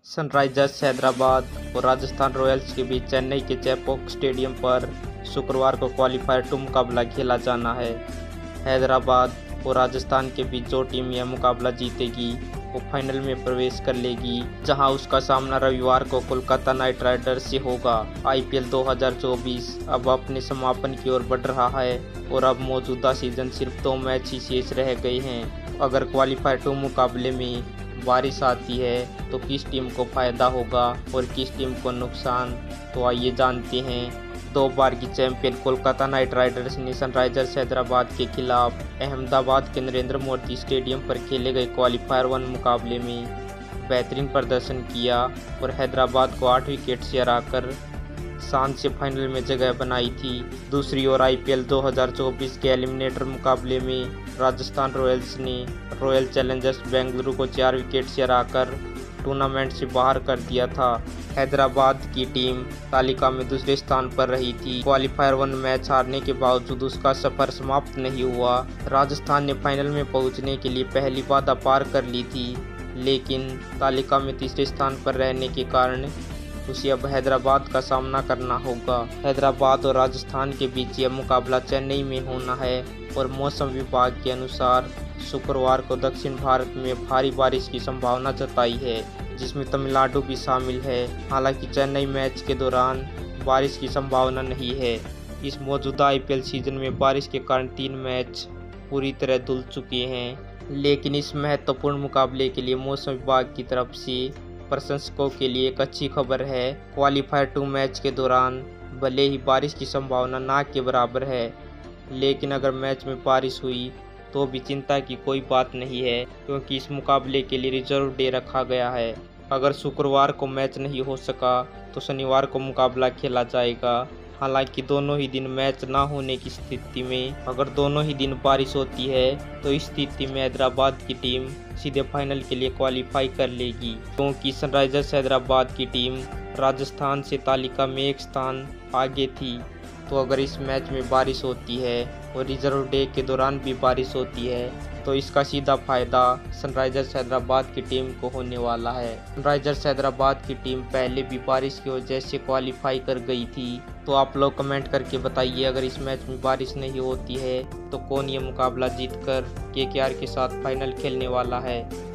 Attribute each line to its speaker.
Speaker 1: Sunrisers Hyderabad और Rajasthan Royals के बीच चेन्नई के चेपॉक स्टेडियम पर शुक्रवार को क्वालीफायर 2 मुकाबला खेला जाना है। हैदराबाद और राजस्थान के बीच जो टीम यह मुकाबला जीतेगी वो फाइनल में प्रवेश कर लेगी, जहां उसका सामना रविवार को कोलकाता नाइट राइडर्स से होगा। आईपीएल 2024 अब अपने समापन की ओर बढ़ रहा है और अब मौजूदा सीजन सिर्फ 2 मैच ही शेष रह गए हैं। अगर क्वालीफायर 2 मुकाबले में बारिश आती है तो किस टीम को फायदा होगा और किस टीम को नुकसान, तो आइए जानते हैं। 2 बार की चैंपियन कोलकाता नाइट राइडर्स ने सनराइजर्स हैदराबाद के खिलाफ अहमदाबाद के नरेंद्र मोदी स्टेडियम पर खेले गए क्वालीफायर 1 मुकाबले में बेहतरीन प्रदर्शन किया और हैदराबाद को 8 विकेट से हराकर शान से फाइनल में जगह बनाई थी। दूसरी ओर आईपीएल 2024 के एलिमिनेटर मुकाबले में राजस्थान रॉयल्स ने रॉयल चैलेंजर्स बेंगलुरु को 4 विकेट से हराकर टूर्नामेंट से बाहर कर दिया था। हैदराबाद की टीम तालिका में दूसरे स्थान पर रही थी। क्वालीफायर 1 मैच हारने के बावजूद उसका सफर समाप्त नहीं हुआ। राजस्थान ने फाइनल में पहुंचने के लिए पहली बाधा पार कर ली थी, लेकिन तालिका में तीसरे स्थान पर रहने के कारण उसे अब हैदराबाद का सामना करना होगा। हैदराबाद और राजस्थान के बीच यह मुकाबला चेन्नई में होना है और मौसम विभाग के अनुसार शुक्रवार को दक्षिण भारत में भारी बारिश की संभावना जताई है, जिसमें तमिलनाडु भी शामिल है। हालांकि चेन्नई मैच के दौरान बारिश की संभावना नहीं है। इस मौजूदा आईपीएल सीजन में बारिश के कारण 3 मैच पूरी तरह धुल चुके हैं, लेकिन इस महत्वपूर्ण मुकाबले के लिए मौसम विभाग की तरफ से प्रशंसकों के लिए एक अच्छी खबर है। क्वालीफायर 2 मैच के दौरान भले ही बारिश की संभावना ना के बराबर है, लेकिन अगर मैच में बारिश हुई तो भी चिंता की कोई बात नहीं है, क्योंकि इस मुकाबले के लिए रिजर्व डे रखा गया है। अगर शुक्रवार को मैच नहीं हो सका तो शनिवार को मुकाबला खेला जाएगा। हालांकि दोनों ही दिन मैच ना होने की स्थिति में अगर दोनों ही दिन बारिश होती है तो इस स्थिति में हैदराबाद की टीम सीधे फाइनल के लिए क्वालीफाई कर लेगी, क्योंकि सनराइजर्स हैदराबाद की टीम राजस्थान से तालिका में 1 स्थान आगे थी। तो अगर इस मैच में बारिश होती है और रिजर्व डे के दौरान भी बारिश होती है तो इसका सीधा फायदा सनराइजर्स हैदराबाद की टीम को होने वाला है। सनराइजर्स हैदराबाद की टीम पहले भी बारिश की वजह से क्वालीफाई कर गई थी। तो आप लोग कमेंट करके बताइए, अगर इस मैच में बारिश नहीं होती है तो कौन ये मुकाबला जीतकर केकेआर के साथ फाइनल खेलने वाला है।